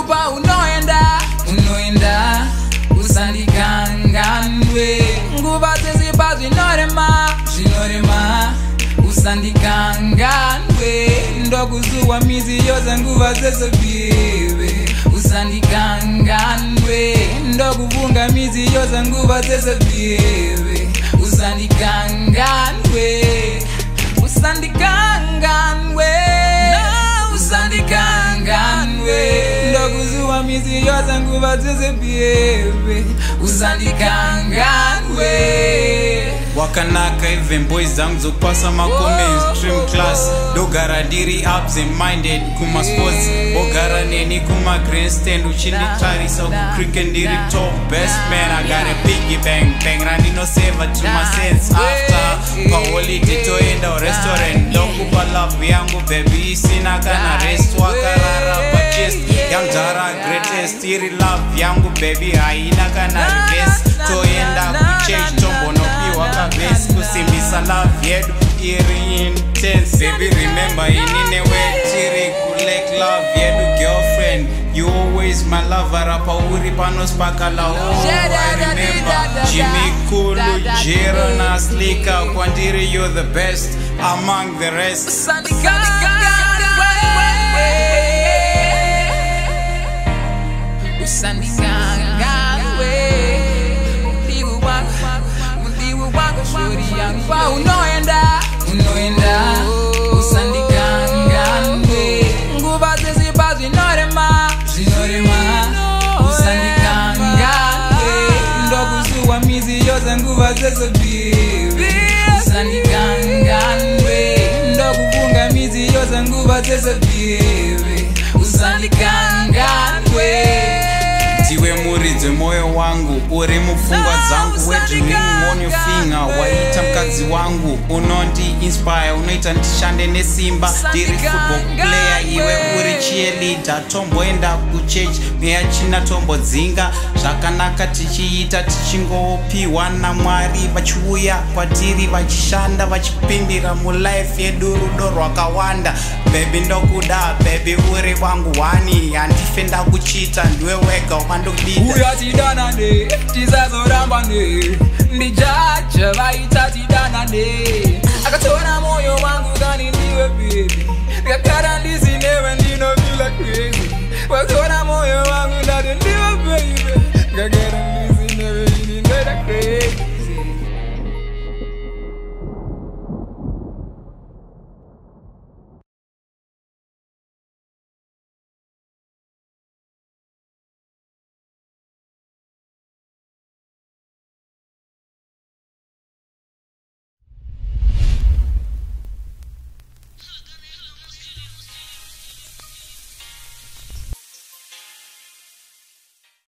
ndakupa unoenda usandikanganwe nguva dzese zvinorema usandikanganwe ndokuzuwa mizi yose nguva dzese bibe usandikanganwe ndokuvunga mizi yose nguva dzese bibe usandikanganwe ndokuzuwa mizi yose nguva dzese bibe usandikanganwe wakanaka even boys zangu zokupasa mainstream class dogara ndiri absent minded kuma sports ogara neni kuma grandstand uchinditarisa kucricket ndiri top best man. I got a biggie bang bang randinoseva to my sense after paholiday toenda restaurant ndokupa love yangu baby isina kana rest wakarara pachest yamdara greatest iri love yangu baby haina kana reverse toenda kuchurch tombonopiwa kabesi kusimbisa love yedu iri intense baby remember inine wetiri kulek love yedu girlfriend you always my lover apa uri panospakala I remember Jimmy Kulu Jero na Slika kwandiri you're the best among the rest unoenda usandikanganwe nguva dzese zvinorema usandikanganwe ndokuzuwa mizi yose nguva dzese bibi usandikanganwe ndokuvunga mizi yose nguva dzese bibi usandikanganwe ndiwe muridzi moyo wangu uri mupfungwa dzangu wedreaming on your finger waita mukadzi wangu unondi inspire unoita ndishande nesimba ndiri football player iwe uri cheerleader tomboenda kuchurch meyachina tombodzinga zvakanaka tichiita tichingopiwa naMwari vachiuya kwatiri vachishanda vachipimbira mulife yedu rudo rwakawanda baby ndokuda baby uri wangu wani handife ndakuchita ndiwe wega uya tidanane tisazorambane ndijaje vaita tidanane akatora moyo wangu kani ndiwe baby ndakara ndisinewe ndinovila crazy watora moyo